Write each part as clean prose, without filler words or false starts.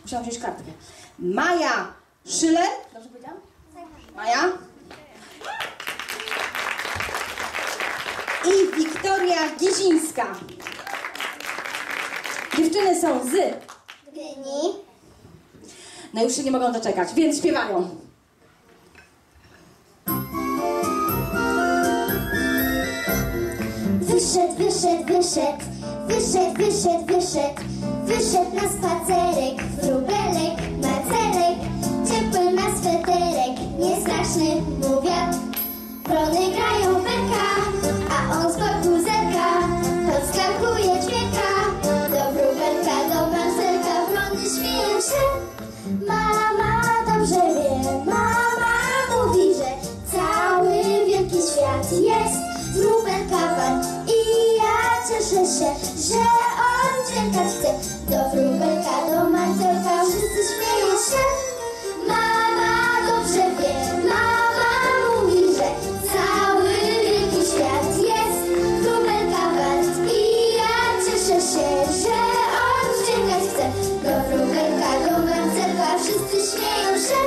Musiałam wziąć kartkę. Maja Szyler. Dobrze powiedziałam? Maja. I Wiktoria Gizińska. Dziewczyny są z Gdyni. No już się nie mogą doczekać, więc śpiewają. Wyszedł, wyszedł, wyszedł, wyszedł, wyszedł, wyszedł, wyszedł na spacerek, wróbelek, macerek, ciepły ma sweterek, niestraszny mu wiatr. Wrony grają beka, a on z boku zerka, podskakuje dźwięka, do wróbelka, do marcelka, wrony śmieją się. Mama dobrze wie, mama mówi, że cały wielki świat jest wróbelka wart. I ja cieszę się, że on dźwiękać chce. Do wróbelka, do marcelka, wszyscy śmieją się. Mama dobrze wie, mama mówi, że cały wielki świat jest wróbelka wart. I ja cieszę się, że on dźwiękać chce. Do wróbelka, do marcelka, wszyscy śmieją się.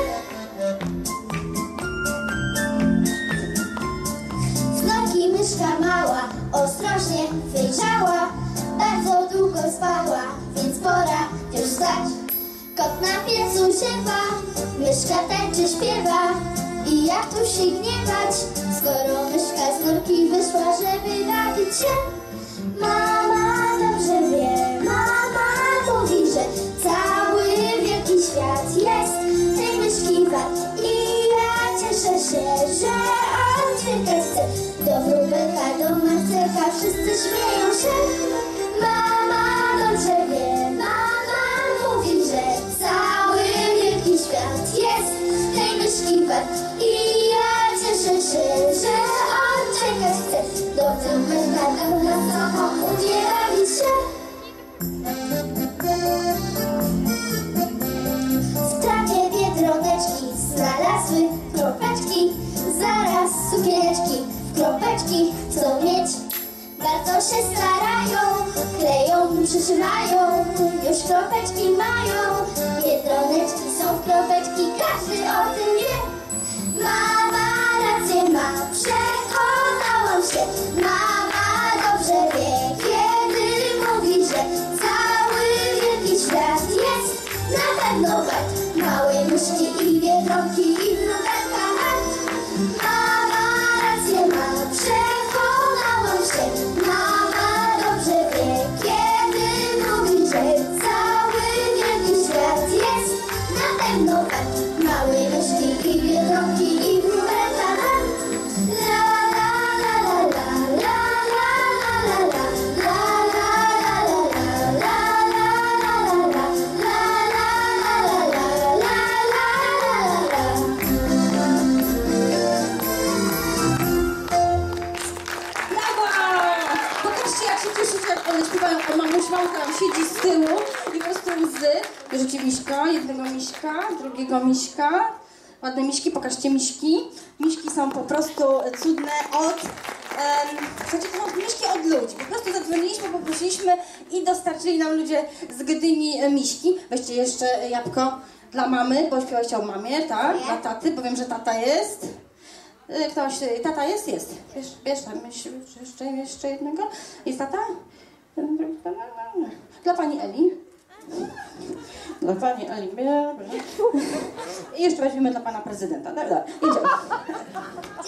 Z nogi myszka mała ostrożnie wyjrzała, bardzo długo spała, więc pora już wstać. Kot na piecu ziewa, myszka tańczy, śpiewa. I jak tu się gniewać, skoro myszka z norki wyszła, żeby bawić się. Mama dobrze wie, mama mówi, że cały wielki świat jest tej myszki wart. I ja cieszę się, że on dźwiękać chce. Do wróbelka, do marcelka, wszyscy śmieją się. Mama dobrze wie, mama mówi, że cały wielki świat jest tej myszki wart. I ja cieszę się, że on dźwiękać chce. Do wróbelka, do marcelka, udzielali się. W trawie biedroneczki znalazły kropeczki, zaraz sukieneczki w kropeczki chcą mieć. Bardzo się starają, kleją, przyszywają, już kropeczki mają. Biedroneczki są w kropeczki, każdy o tym wie. Mama rację ma, przekonałam się. Mama dobrze wie, kiedy mówi, że cały wielki świat jest na pewno wart. Małe myszki i biedronki i wróbelka wart. Mama rację ma, przekonałam się. Mama dobrze wie, kiedy mówi, że cały wielki świat jest na pewno wart. Małe myszki i biedronki i wróbelka wart. La la la la la la la la la la la la śpiewają, a mamuś Małka tam siedzi z tyłu i po prostu łzy. Bierzecie miśka, jednego miśka, drugiego miśka. Ładne miśki, pokażcie miśki. Miśki są po prostu cudne od... Słuchajcie, to są miśki od ludzi. Po prostu zadzwoniliśmy, poprosiliśmy i dostarczyli nam ludzie z Gdyni miśki. Weźcie jeszcze jabłko dla mamy, bo śpiewaliście o mamie, tak? Dla taty, bo wiem, że tata jest. Ktoś, tata jest? Jest. Bierz tam jeszcze jednego. Jest tata? Dla pani Eli. Dla pani Eli. I jeszcze weźmiemy dla pana prezydenta. Dobra, idziemy.